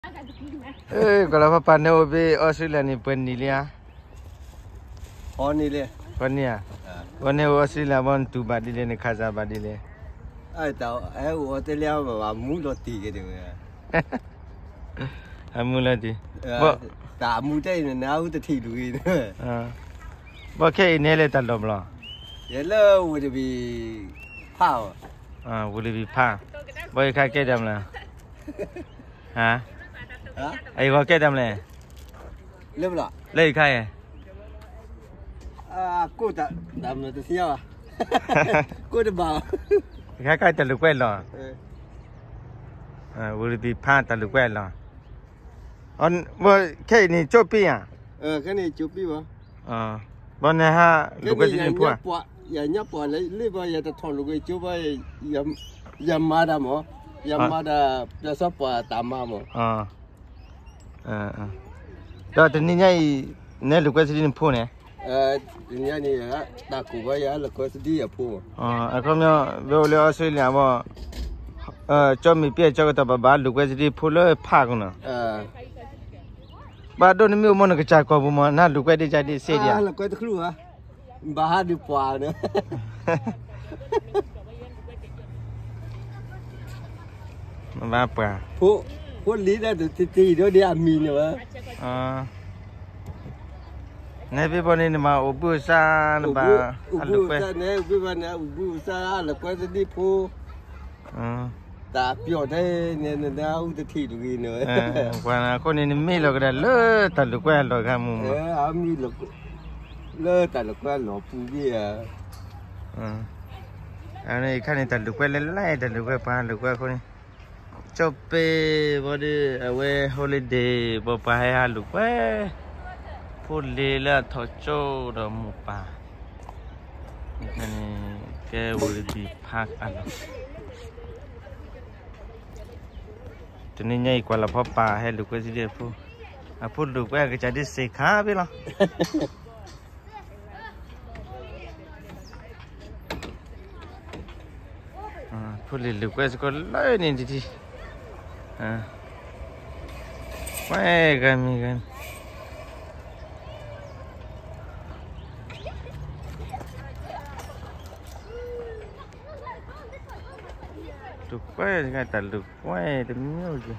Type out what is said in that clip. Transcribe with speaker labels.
Speaker 1: Kalau apa nih obi Australia ni penilia.
Speaker 2: Oh ni le.
Speaker 1: Penia. Penia Australia pun tu badile ni kaza badile.
Speaker 2: Tahu, Australia bawa mulu tiga tu.
Speaker 1: Mula ti.
Speaker 2: Tak muda ini nak tu tidur ini.
Speaker 1: Bakai ini le tak lom lah.
Speaker 2: Yalah, boleh bi pau.
Speaker 1: Boleh bi pau. Bagai kakek jam lah. Ayo kakek jam le.
Speaker 2: Lebih.
Speaker 1: Lei kai.
Speaker 2: Aku tak nak tu siapa. Aku dah bawa.
Speaker 1: Kakek tak lupa lah. Boleh bi pau tak lupa lah. On, kai ni copi ya?
Speaker 2: Kan ni copi bah.
Speaker 1: Mana ha lupa sini puas.
Speaker 2: Ya nyapa lebih ya tak thon lupa coba ya mana mo. Ya mana biasa apa tamam mo.
Speaker 1: Dah tu ni ni lupa sini puas ni.
Speaker 2: Ni ni tak kuba ya lupa sini ya puas.
Speaker 1: Aku ni boleh Australia mo. Cuma piye cakap tak apa lupa sini puas le pak guna. Bado ni mio mana kecak kau pun mana lupa dia jadi sedia.
Speaker 2: Lupa tu keluar. Bahar di puas ni.
Speaker 1: Apa?
Speaker 2: Pun lidah tu titi dia amin ni bah.
Speaker 1: Nabi pun ni mah ubusan bah.
Speaker 2: Ubusan ni ubusan lupa sini puas. Tak pion deh ni dah udah tidur ini.
Speaker 1: Karena aku ni milo kada le tak lupa lo kamu.
Speaker 2: Ami le tak lupa lo puji ya.
Speaker 1: Ani kan ni tak lupa lelai tak lupa apa lupa aku ni. Cope body away holiday bapa hai lupa. Pulih lah thoco dah mupa. Ini ke boleh dipak alo. Ni nyai kuala papa hai lupa sini apa lupa ke jadi sekah bila. Pulih lupa sekolah ni jadi. Wah kami kan. Lupa jangan tak lupa demi aja.